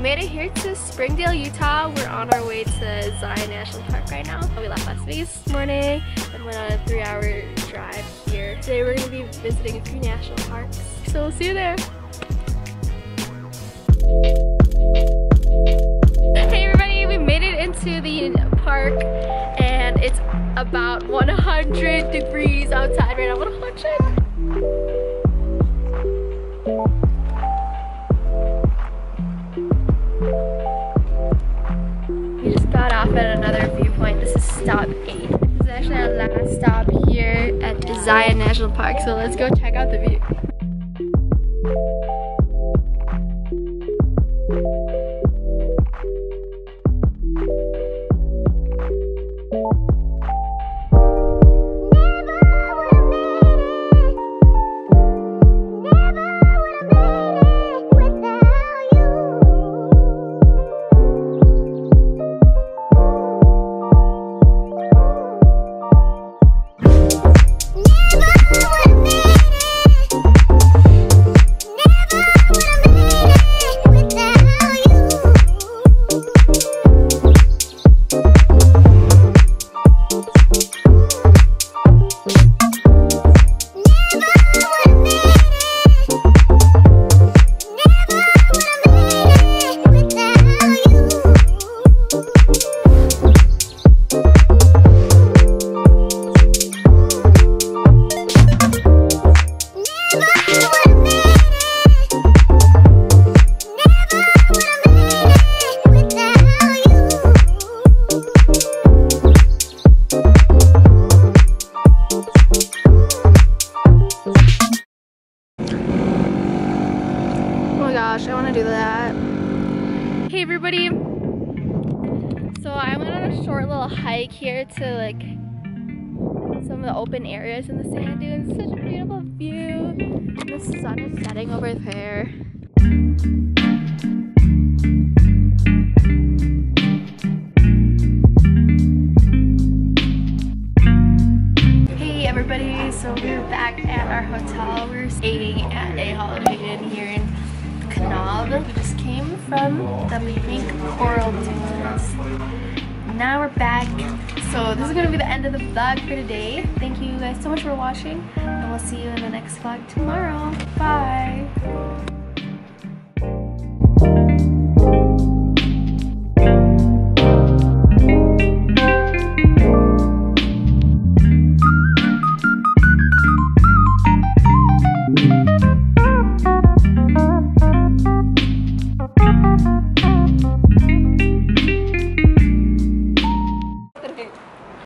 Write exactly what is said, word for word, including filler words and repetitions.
made it here to Springdale, Utah. We're on our way to Zion National Park right now. We left Las Vegas this morning and went on a three hour drive here. Today we're going to be visiting a few national parks. So we'll see you there. Hey everybody, we made it into the park and it's about one hundred degrees outside right now. one hundred? We just got off at another viewpoint. This is stop eight. This is actually our last stop here at Zion National Park. So let's go check out the view. I want to do that. Hey everybody, so I went on a short little hike here to like some of the open areas in the sand dunes. Such a beautiful view. The sun is setting over there. Hey everybody, so we're back at our hotel. We're staying at a Holiday Inn here in Knob. We just came from the pink coral dunes. Now we're back. So this is going to be the end of the vlog for today. Thank you guys so much for watching, and we'll see you in the next vlog tomorrow. Bye! Thank you.